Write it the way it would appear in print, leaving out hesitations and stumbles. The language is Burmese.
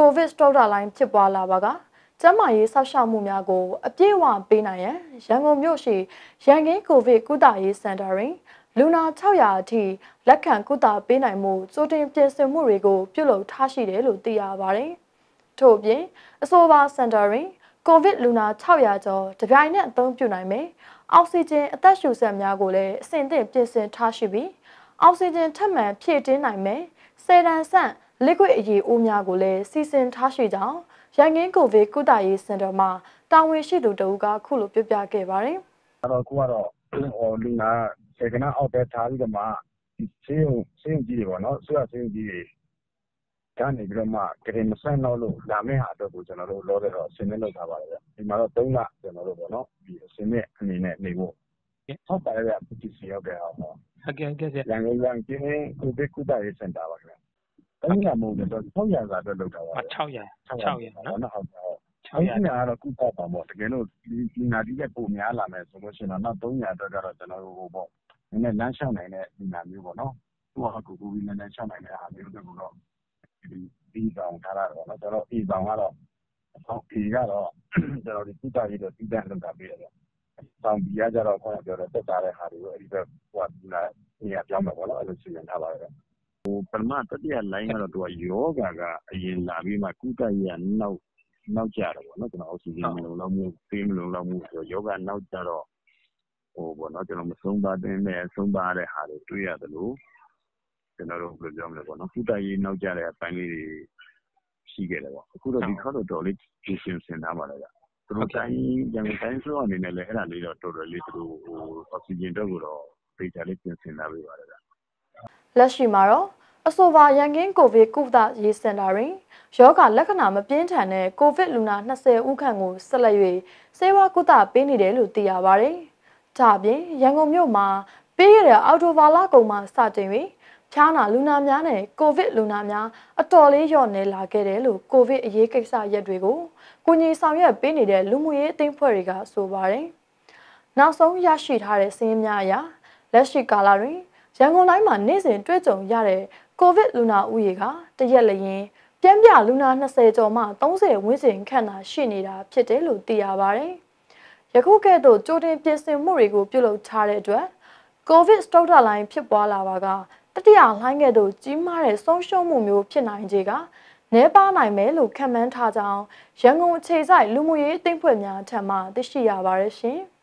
COVID စတုတ္ထလိုင်းဖြစ်ပွားလာပါကကျန်းမာရေးဆောက်ရှောက်မှုများကိုအပြည့်အဝပေးနိုင်ရန်ရန်ကုန်မြို့ရှိရန်ကင်းကိုဗစ်ကုသရေးစင်တာတွင်လူနာ600အထိလက်ခံကုသပေးနိုင်မှုကြိုတင်ပြင်ဆင်မှုတွေကိုပြုလုပ်ထားရှိတယ်လို့သိရပါတယ်။ထို့အပြင်အဆိုပါစင်တာတွင်ကိုဗစ်လူနာ600ကျော်တပြိုင်နက်အသုံးပြုနိုင်မယ်အောက်ဆီဂျင်အသက်ရှူစက်များကိုလည်းအဆင့်သင့်ပြင်ဆင်ထားရှိပြီးအောက်ဆီဂျင်ထပ်မံဖြည့်တင်းနိုင်မယ်10တန်ဆန့်liquid အရည်အိုးများကိုလည်းစီစဉ်ထားရှိကြောင်းရန်ကင်းကိုဗစ်ကုသရေးစင်တာမှာတာဝန်ရှိသူတဦးကခုလိုပြောပြခဲ့ပါတယ်။အဲ့တော့ခုကတော့လူနာစေကနာအောက်တဲထားပြီးတော့မှဆေးရုံကြီးတွေပေါ့နော်ဆေးရုံကြီးတွေကနေပြီးတော့မှကရင်မဆန့်တော့လို့လာမယ့်ဟာအတွက်ကိုကျွန်တော်တို့လောတော့အစင်းနဲ့လောက်ထားပါတယ်ဗျ။ဒီမှာတော့3လကျွန်တော်တို့ပေါ့နော်ဒီအစင်းနဲ့အနေနဲ့နေဖို့ဟုတ်ပါတယ်ဗျ။ဒီစီရောက်တယ်ဟုတ်ကဲ့ရန်ကုန်ကင်းကိုဗစ်ကုသရေးစင်တာပါခင်ဗျ။300မဟုတ်ဘူးတော့600စာအတွက်လောက်တာပါ 600နော်ဟုတ်600ကတော့ကုသပါပေါ့တကယ်လို့ဒီနာဒီရဲ့ပုံများလာမယ်ဆိုလို့ရှိရင်တော့နောက်300အတွက်ကတော့ကျွန်တော်တို့ဟိုပေါ့နည်းနည်းလမ်းလျှောက်နိုင်တဲ့ဒီနာမျိုးပေါ့နော်သူကကိုပြီးနည်းနည်းလျှောက်နိုင်တဲ့အားမျိုးတွေကတော့ဒီကောင်ထားတာပေါ့နော်ကျွန်တော်ဒီကောင်ကတော့အောက်ဒီကတော့ကျွန်တော်ဒီကုသရေးတော့တည်တံ့လုပ်တာပြရတယ်တောင်ပြည်ကကြတော့ခေါင်းပြောတော့တက်တာတဲ့ဟာတွေကိုအဲ့ဒီဘက်ဟိုကလာနေရာပြောင်းမှာပေါ့နော်အဲ့လိုစီစဉ်ထားပါတယ်ပထမတတိယလိုင်းကတော့သူကယောဂါကအရင်လာပြီးမှကုသရေးကနောက်ကျတယ်ပေါ့နော်ကျွန်တော်အောက်ဆီဂျင်မလုံလောက်မှုပေးမလုံလောက်မှုဆိုယောဂနောက်ကျတော့ဟိုပေါ့နော်ကျွန်တော်မဆုံးပါတဲ့ဆုံးပါတဲ့ဟာတွေတွေ့ရတယ်လို့ကျွန်တော်တို့ဘယ်လိုပြောမလဲပေါ့နော်ကုသရေးနောက်ကျတဲ့အပိုင်းလေးတွေရှိခဲ့တယ်ပေါ့အခုတော့ဒီခေါက်တော့တော်လေးပြင်ဆင်ထားပါလေဗျသူတို့တိုင်းရန်ကုန်တိုင်းဆိုအနေနဲ့လည်းအဲ့ဒါလေးတော့တော်တော်လေးသူတို့ဟိုအောက်ဆီဂျင်တော့ကိုတော့ဒေတာလေးပြင်ဆင်ထားပေးပါတယ်ဗျလက်ရှိမှာတော့အဆိုပါရန်ကင်းကိုဗစ်ကုသရေးစင်တာတွင်ယောဂလက္ခဏာမပြင်းထန်တဲ့ကိုဗစ်လူနာ20ဦးခန့်ကိုဆက်လက်၍ဆေးဝါးကုသပေးနေတယ်လို့သိရပါတယ်။ဒါ့အပြင်ရန်ကုန်မြို့မှာပြီးခဲ့တဲ့အောက်တိုဘာလကုန်မှာစတင်၍ဖျားနာလူနာများနဲ့ကိုဗစ်လူနာများအတော်လေးလျော့နေလာခဲ့တယ်လို့ကိုဗစ်အရေးကိစ္စရက်တွေကိုကူညီဆောင်ရွက်ပေးနေတဲ့လူမှုရေးအသင်းဖွဲ့တွေကဆိုပါတယ်။နောက်ဆုံးရရှိထားတဲ့စာရင်းများအရလက်ရှိကာလတွင်ရန်ကုန်တိုင်းမှာနေ့စဉ်တွေ့ကြုံရတဲ့ကိုဗစ်လူနာဦးရေကတရက်လျင်ပြင်းပြလူနာ20ကျော်မှ30ဝန်းကျင်ခန့်သာရှိနေတာဖြစ်တယ်လို့သိရပါတယ်။ယခုကဲ့သို့ကြိုတင်ပြင်ဆင်မှုတွေကိုပြုလုပ်ထားတဲ့အတွက်ကိုဗစ်စတုတ္ထလိုင်းဖြစ်ပွားလာပါကတတိယလှိုင်းကဲ့သို့ကြီးမားတဲ့ဆုံးရှုံးမှုမျိုးဖြစ်နိုင်ခြေကနည်းပါးနိုင်မယ်လို့ခန့်မှန်းထားကြောင်းရန်ကုန်အခြေစိုက်လူမှုရေးအသင်းဖွဲ့များထံမှသိရှိရပါတယ်ရှင်။